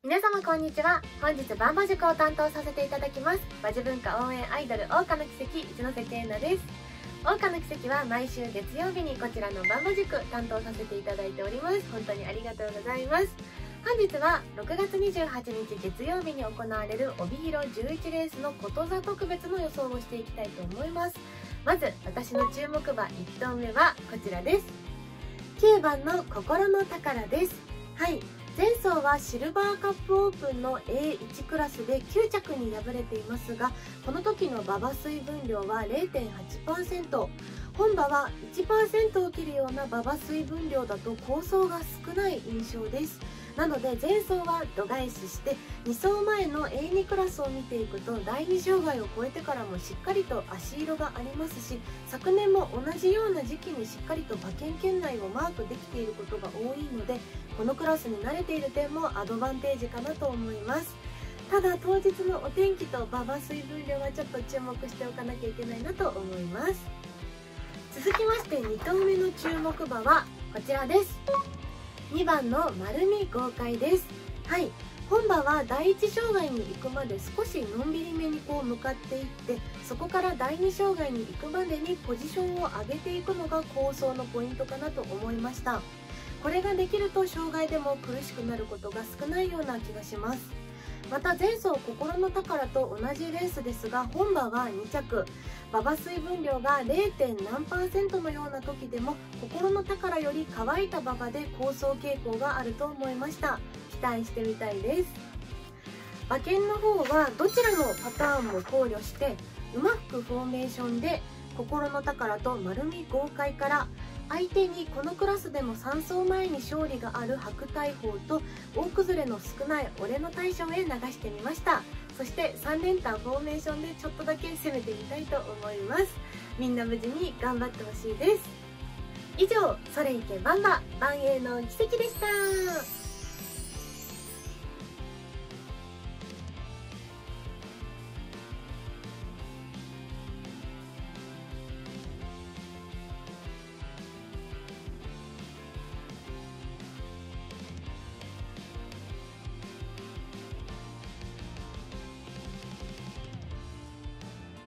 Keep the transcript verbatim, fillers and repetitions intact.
皆様こんにちは。本日バンバ塾を担当させていただきます馬事文化応援アイドル桜花の奇跡一ノ瀬圭奈です。桜花の奇跡は毎週月曜日にこちらのバンバ塾担当させていただいております。本当にありがとうございます。本日はろくがつにじゅうはちにち月曜日に行われる帯広じゅういちレースのことざ特別の予想をしていきたいと思います。まず私の注目馬いっとうめはこちらです。きゅうばんの心の宝です。はい、前走はシルバーカップオープンの エーワン クラスできゅうちゃくに敗れていますが、この時の馬場水分量は れいてんはちパーセント、 本馬はいちパーセントを切るような馬場水分量だと構想が少ない印象です。なので前走は度外視してに走前の エーツー クラスを見ていくと、だいに障害を超えてからもしっかりと足色がありますし、昨年も同じような時期にしっかりと馬券圏内をマークできていることが多いので、このクラスに慣れている点もアドバンテージかなと思います。ただ当日のお天気と馬場水分量はちょっと注目しておかなきゃいけないなと思います。続きましてにとうめの注目馬はこちらです。にばんの丸見豪快です。はい、本馬はだいいち障害に行くまで少しのんびりめにこう向かっていって、そこからだいに障害に行くまでにポジションを上げていくのが構想のポイントかなと思いました。これができると障害でも苦しくなることが少ないような気がします。また前走心の宝と同じレースですが、本馬はにちゃく、馬場水分量が れいてんなんパーセント のような時でも心の宝より乾いた馬場で構想傾向があると思いました。期待してみたいです。馬券の方はどちらのパターンも考慮して馬服フォーメーションで心の宝と丸見豪快から、相手にこのクラスでもさん走前に勝利がある白大砲と大崩れの少ない俺の大将へ流してみました。そしてさんれんたんフォーメーションでちょっとだけ攻めてみたいと思います。みんな無事に頑張ってほしいです。以上、それいけバンバ万栄の奇跡でした。